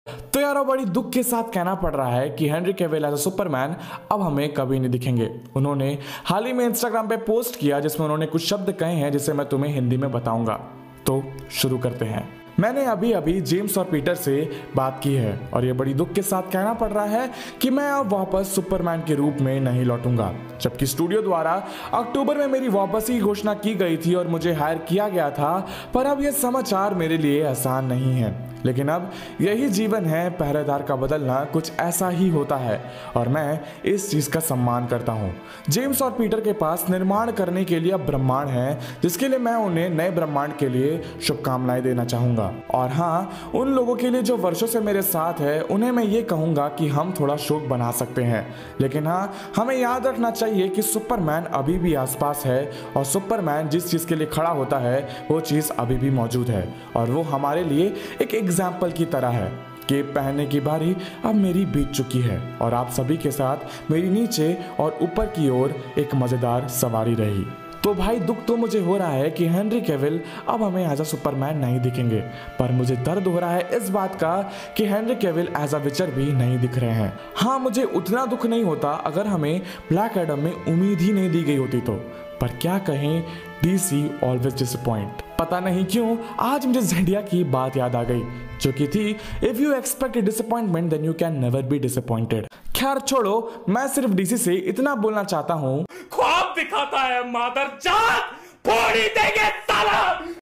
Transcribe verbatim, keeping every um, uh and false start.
तो यार बड़ी दुख के साथ कहना पड़ रहा है कि Henry Cavill as a Superman अब हमें कभी नहीं दिखेंगे। उन्होंने हाल ही में इंस्टाग्राम पे पोस्ट किया जिसमें उन्होंने कुछ शब्द कहे हैं जिसे मैं तुम्हें हिंदी में बताऊंगा। तो शुरू करते हैं। मैंने अभी अभी जेम्स और पीटर से बात की है और ये बड़ी दुख के साथ कहना पड़ रहा है कि मैं अब वापस सुपरमैन के रूप में नहीं लौटूंगा। जबकि स्टूडियो द्वारा अक्टूबर में मेरी वापसी की घोषणा की गई थी और मुझे हायर किया गया था, पर अब यह समाचार मेरे लिए आसान नहीं है। लेकिन अब यही जीवन है, पहरेदार का बदलना कुछ ऐसा ही होता है और मैं इस चीज का सम्मान करता हूँ। जेम्स और पीटर के पास निर्माण करने के लिए अब ब्रह्मांड है, जिसके लिए मैं उन्हें नए ब्रह्मांड के लिए शुभकामनाएं देना चाहूंगा। और हाँ, उन लोगों के लिए जो वर्षों से मेरे साथ है, उन्हें मैं ये कहूंगा कि हम थोड़ा शोक बना सकते हैं, लेकिन हाँ, हमें याद रखना चाहिए कि सुपरमैन अभी भी आसपास है और सुपरमैन जिस चीज के लिए खड़ा होता है वो चीज अभी भी मौजूद है और वो हमारे लिए एक एग्जाम्पल की तरह है कि पहनने की बारी अब मेरी बीत चुकी है और आप सभी के साथ मेरी नीचे और ऊपर की ओर एक मजेदार सवारी रही। तो भाई दुख तो मुझे हो रहा है कि हेनरी कैविल अब हमें एज अ सुपरमैन नहीं दिखेंगे, पर मुझे दर्द हो रहा है इस बात का कि हेनरी कैविल एज अ विचर भी नहीं दिख रहे हैं। हाँ, मुझे उतना दुख नहीं होता अगर हमें ब्लैक एडम में उम्मीद ही नहीं दी गई होती तो, पर क्या कहें, डीसी ऑलवेज डिसअपॉइंट। पता नहीं क्यों आज मुझे ज़ेंडिया की बात याद आ गई जो कि थी, if you expect disappointment then you can never be disappointed. खैर छोड़ो, मैं सिर्फ डीसी से इतना बोलना चाहता हूँ, ख्वाब दिखाता है मादरजात, फोड़ी देंगे साला।